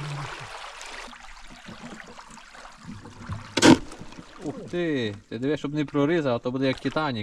Ух ти дивись, щоб не прорізав, а то буде як Титанік.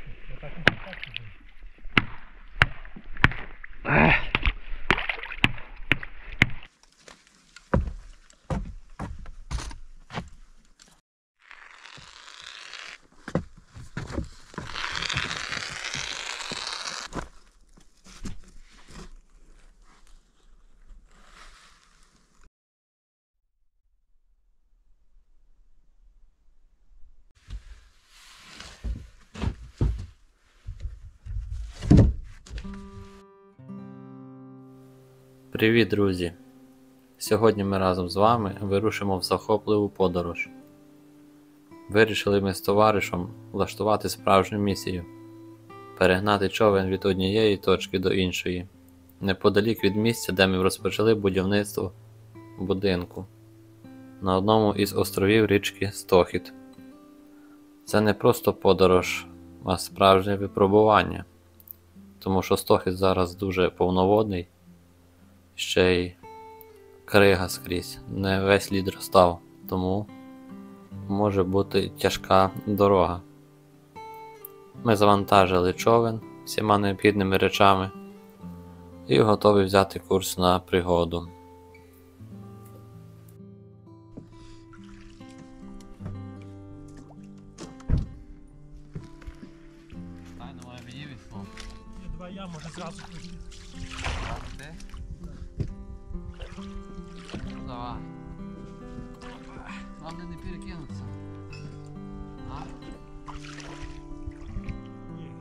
Привіт, друзі! Сьогодні ми разом з вами вирушимо в захопливу подорож. Вирішили ми з товаришем влаштувати справжню місію – перегнати човен від однієї точки до іншої, неподалік від місця, де ми розпочали будівництво будинку, на одному із островів річки Стохід. Це не просто подорож, а справжнє випробування, тому що Стохід зараз дуже повноводний, ще й крига скрізь, не весь лід розстав, тому може бути тяжка дорога. Ми завантажили човен всіма необхідними речами і готові взяти курс на пригоду. Давай я, може зразу пустити. Давай. Главное не перекинуться. А? Ні.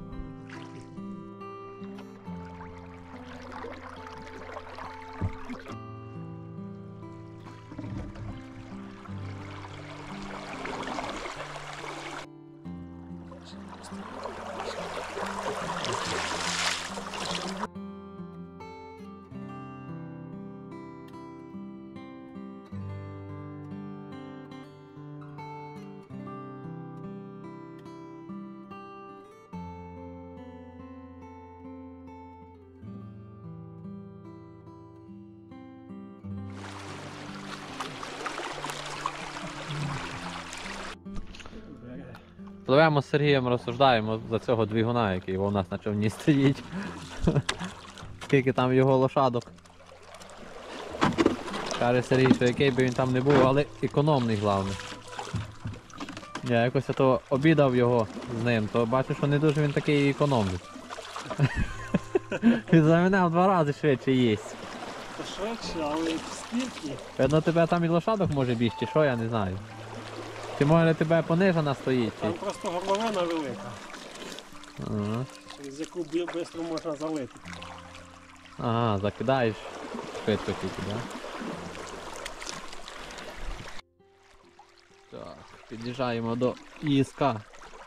Пливемо з Сергієм, розсуждаємо за цього двигуна, який у нас на човні стоїть. Скільки там його лошадок. Каже Сергій, що який би він там не був, але економний головне. Я якось то обідав його з ним, то бачу, що не дуже він такий економний. Він за мене в 2 рази швидше їсть. Та швидше, але скільки? Видно, тебе там і лошадок може бігти, що я не знаю. Чи може тебе понижена стоїть? Там просто горловина велика, Ага. через яку швидко можна залити. Ага, закидаєш швидко тільки, да? Так, під'їжджаємо до ІСК.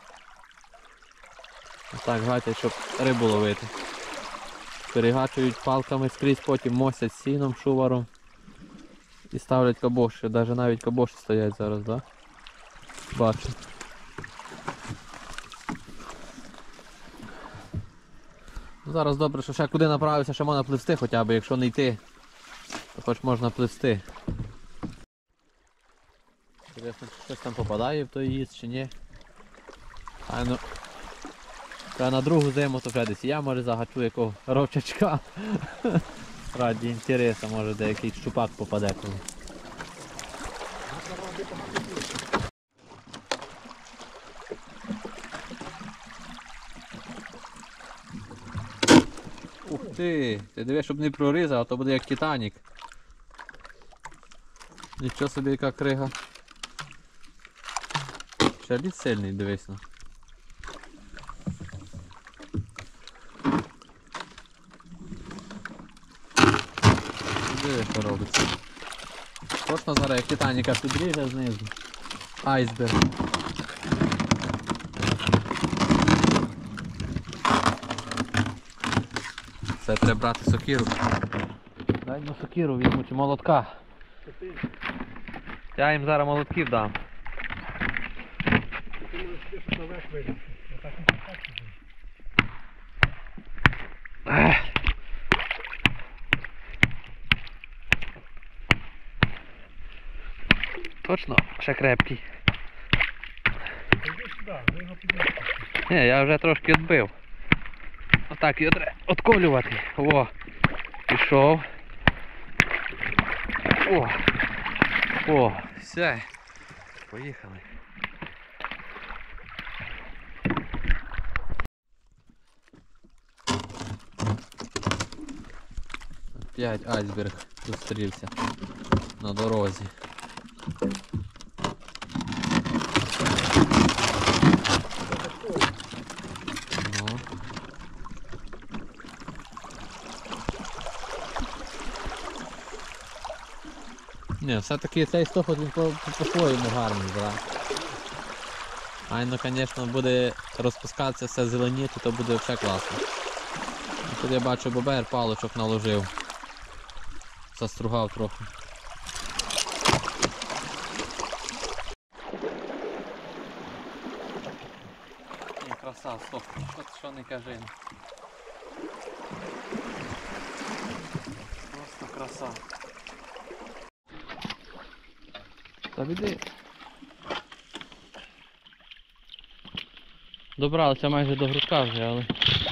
Так, гатять, щоб рибу ловити. Перегачують палками скрізь, потім мосять сіном, шуваром. І ставлять кабоші, навіть кабоші стоять зараз, да? Бачу. Зараз добре, що ще куди направився, ще можна пливсти хоча б, якщо не йти, то хоч можна пливсти. Інтересно, чи щось там попадає в той їзд чи ні. А ну, на другу зиму то вже десь я може загачу якого ровчачка. Раді інтересу, може деякий щупак попаде коли. Ух ти дивись, щоб не прорізав, а то буде як Титанік. Нічого собі яка крига. Ще лід сильний, дивись на. Дивись, що робиться. Точно зараз як Титаніка підріже знизу. Айсберг. Це треба брати сокиру. Дай на сокиру візьму чи молотка. Я їм зараз молотків дам. Ти можеш пішки наверх вилізти. Отак і так сюди. Точно, ще крепкий. Іди сюди, ви його піднімете. Ні, я вже трошки відбив. Отак його треба відколювати. О, пішов. О, все. Поїхали. Опять айсберг зустрівся на дорозі. Ну. Ні, все-таки цей стохот він по-своєму гарний, да. Айно, звісно, буде розпускатися, все зеленіти, то буде все класно. І тут я бачу, бобер палочок наложив. Застругав трохи. Краса, стоп, що не кажи. Просто краса. Та біди. Добралися майже до грудка вже, але...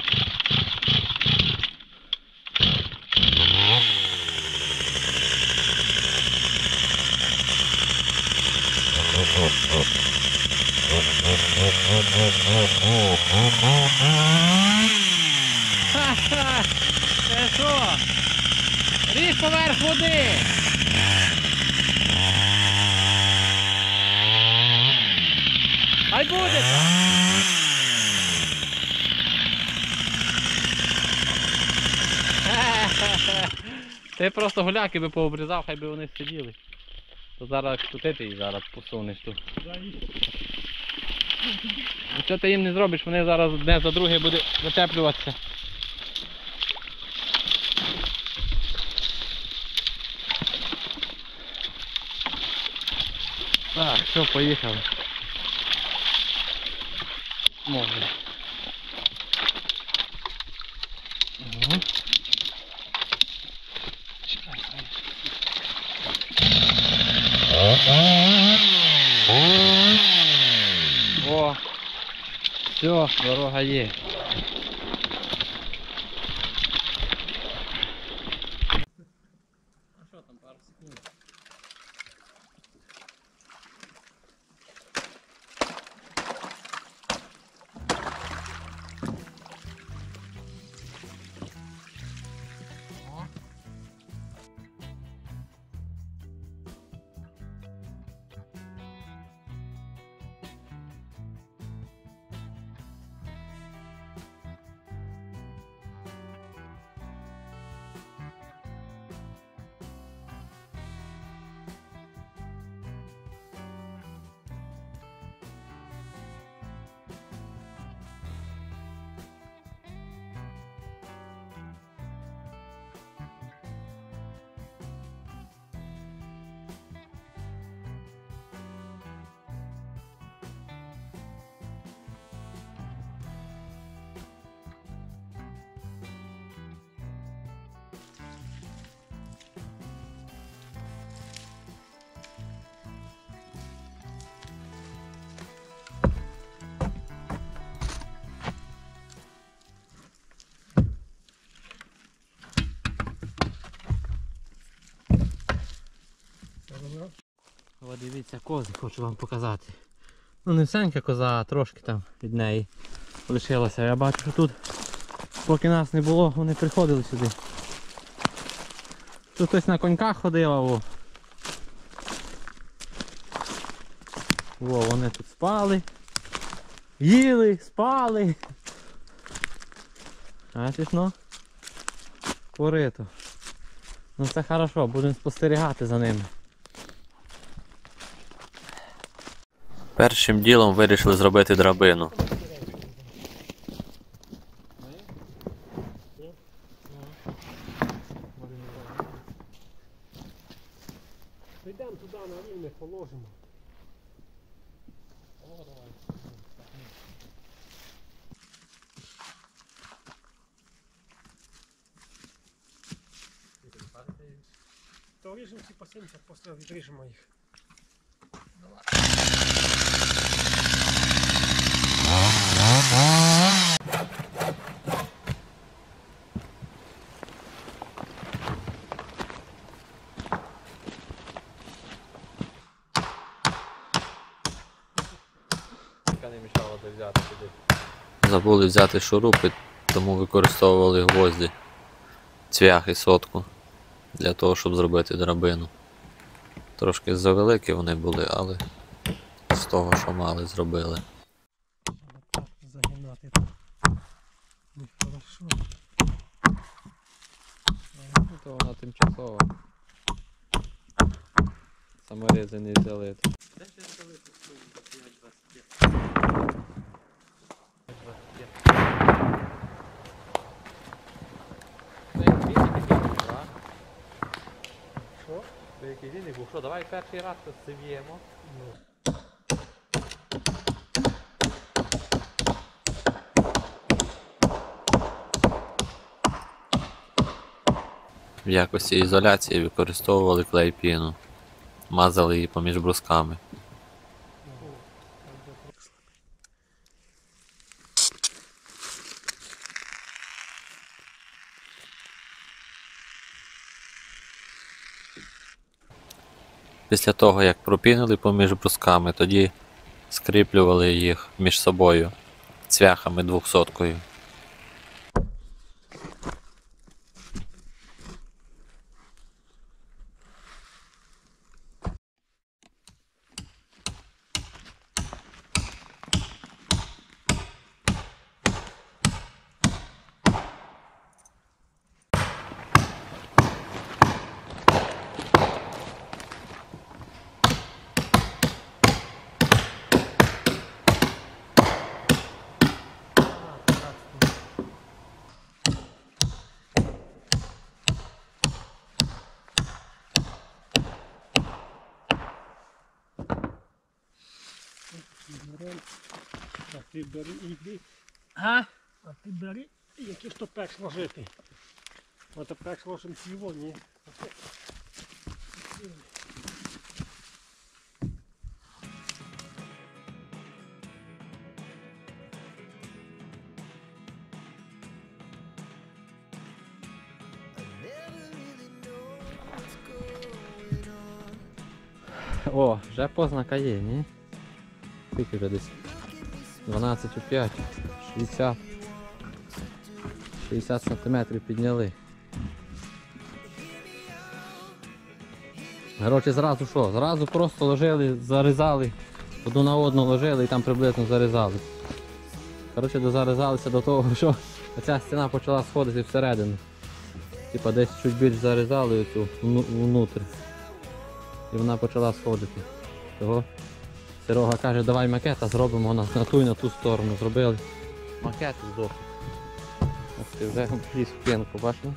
Ха-ха! Це що? Ріж поверх води! Хай буде! Ти просто гуляки би пообрізав, хай би вони сиділи. То зараз крутити і зараз посунеш тут. Що ти їм не зробиш, вони зараз одне за друге буде витеплюватися. Так, все, поїхали. Можна. Угу. О, все, дорога є. А що там, пару секунд? О, дивіться, кози хочу вам показати. Ну не всенька коза, а трошки там від неї лишилося. Я бачу, що тут, поки нас не було, вони приходили сюди. Тут хтось на коньках ходив, во. Во, вони тут спали. Їли, спали. Бачиш, ну? Корито. Ну це хорошо, будемо спостерігати за ними. Першим ділом вирішили зробити драбину. Йдемо туди на рівне, положимо. То ріжемо ці по 70, після відріжемо їх. Не мішало би взяти сюди. Забули взяти шурупи, тому використовували гвозді, цвях і сотку для того, щоб зробити драбину. Трошки завеликі вони були, але з того, що мали, зробили. Так, загинати так. Нехорошо. Ну, то вона тимчасова. Саморези не взяли. Що? Це який він був. Що, давай перший раз посив'ємо. Ну. В якості ізоляції використовували клей-піну, мазали її поміж брусками. Після того, як пропінили поміж брусками, тоді скріплювали їх між собою цвяхами 200-кою. Берем. Так, ти бери іди. А? А ти бери, які ж то перш ложити. Ото перш ложимо цього, ні. О, вже познака є, ні? Скільки вже десь? 12,5, 60. 60 см підняли. Коротше, зразу що? Зразу просто ложили, зарізали, одну на одну ложили і там приблизно зарізали. Коротше, дозарізалися до того, що ця стіна почала сходити всередину. Типа десь чуть більш зарізали цю внутрь. І вона почала сходити. Того Серега каже, давай макет, а зробимо на ту і на ту сторону. Зробили макет з досок. Ось ти вже вліз в пінку, бачиш?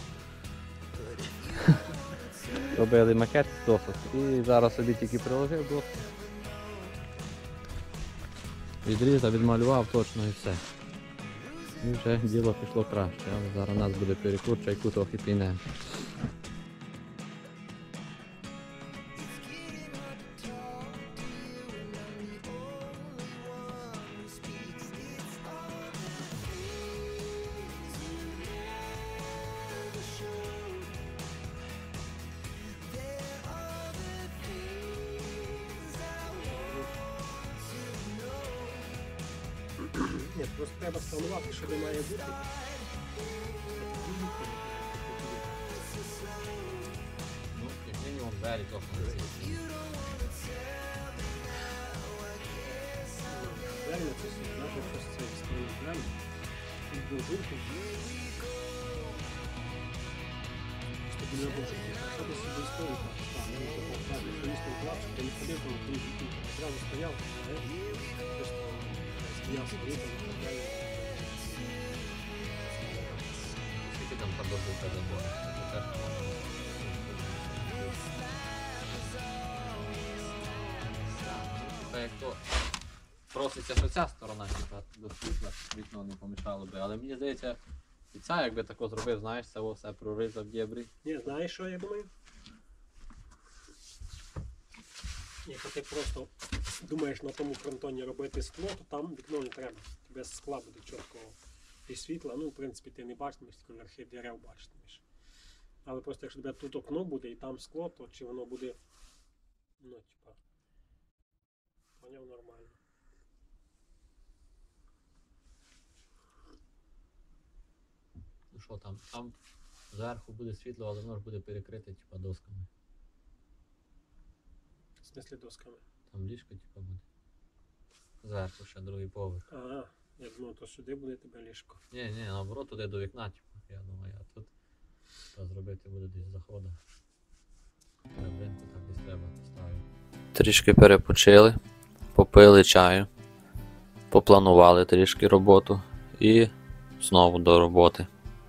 Робили макет з досок. І зараз собі тільки приложив доску. Відрізав, відмалював точно і все. І вже діло пішло краще, але зараз у нас буде перекур, чайку трохи пійнемо. Ні, просто треба спланувати, що де має бути. Ну, як мінімум двері точно не зі. Правильно, це все, навіть щось це стоїть правильно. Тут буржуйку. Щоб не буржуйку. Щоб собі історію так. Так, ну, такого правильно, що місто вклад, щоб не ходив, там, зразу стояв, стояв, стоїть, Скільки там подобається забор? Типа як то проситься, що ця сторона типа, до світла, вікно не помішало би. Але мені здається, і ця якби тако зробив, знаєш, це все проризав дєбрі. Ні, знаєш, що я думаю? Якщо ти просто думаєш на тому фронтоні робити скло, то там вікно не треба. Тебе з скла буде чіткого і світла. Ну, в принципі, ти не бачитимеш, тільки верхи дерев бачитимеш. Але просто якщо тебе тут окно буде і там скло, то чи воно буде, ну, типа, поняв, нормально. Ну що там? Там зверху буде світло, але воно ж буде перекрите типа досками. В смислі досками. Там ліжко типа буде. Зверху ще другий поверх. Ага, я думав, то сюди буде тебе ліжко. Ні, наоборот, туди до вікна, типу, я думаю, а тут зробити буде десь захода. Ребринку так десь треба поставити. Трішки перепочили, попили чаю, попланували трішки роботу і знову до роботи.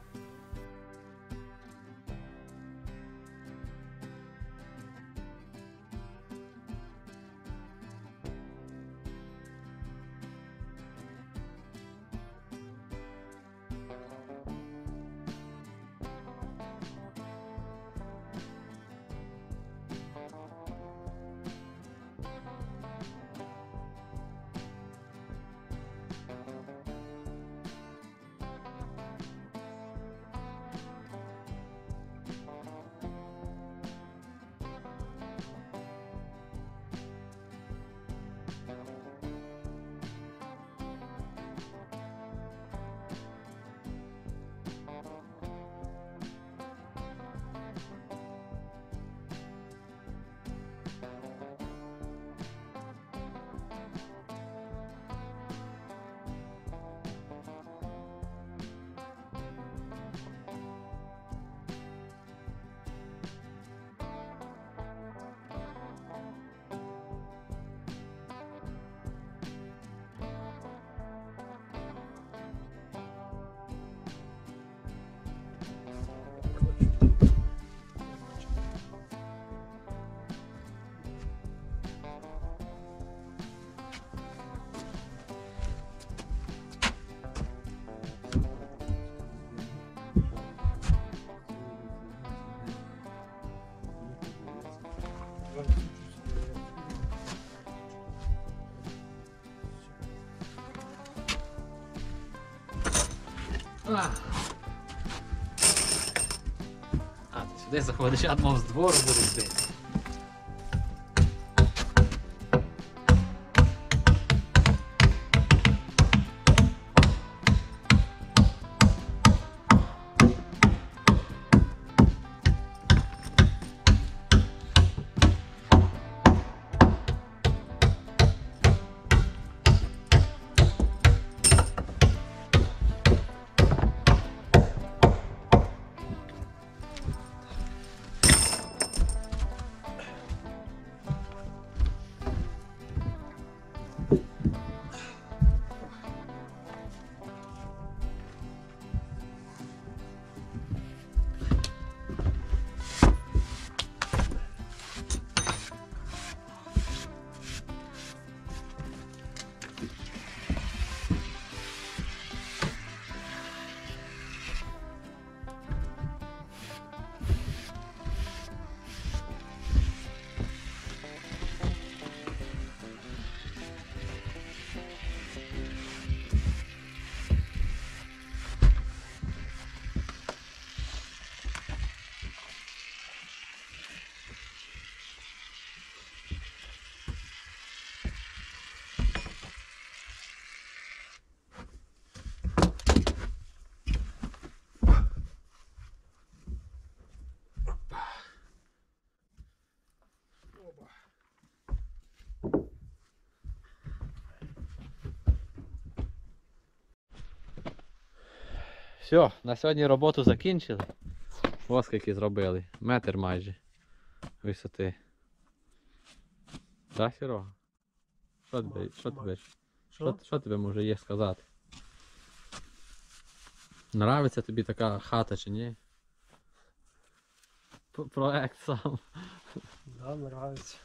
Ти сюди заходиш, а мов з двору буде йти. Все, на сьогодні роботу закінчили. Ось скільки зробили. Метр майже висоти. Да, Серега? Що тобі може є сказати? Нравиться тобі така хата чи ні? Проект сам. Да, нравится.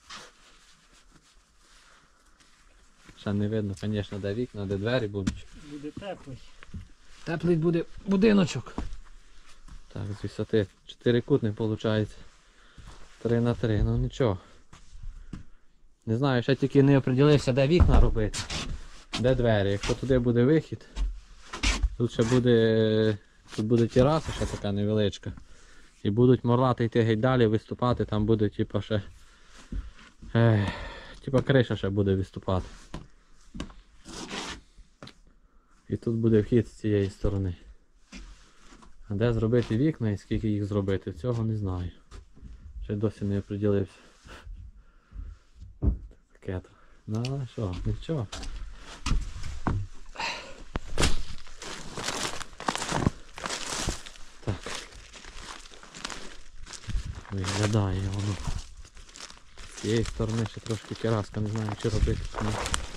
Ще не видно, звісно, де вікна, де двері будуть. Буде теплий. Теплий буде будиночок. Так, з висоти 4-кутний виходить. 3 на 3, ну нічого. Не знаю, ще тільки не оприділився, де вікна робити, де двері. Якщо туди буде вихід, тут ще буде, тут буде тераса ще така невеличка. І будуть морлати йти геть далі, виступати, там буде типа ще, типа криша ще буде виступати. І тут буде вхід з цієї сторони. А де зробити вікна і скільки їх зробити, цього не знаю. Ще досі не оприділився. Таке то. Ну але що, нічого. Так. Виглядає воно. З цієї сторони ще трошки тераска, не знаю чи робити чи ні.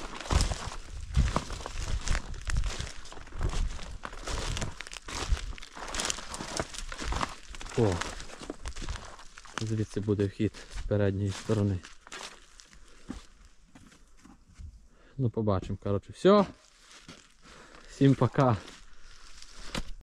О! Звідси буде вхід з передньої сторони. Ну побачимо, коротше, все. Всім пока.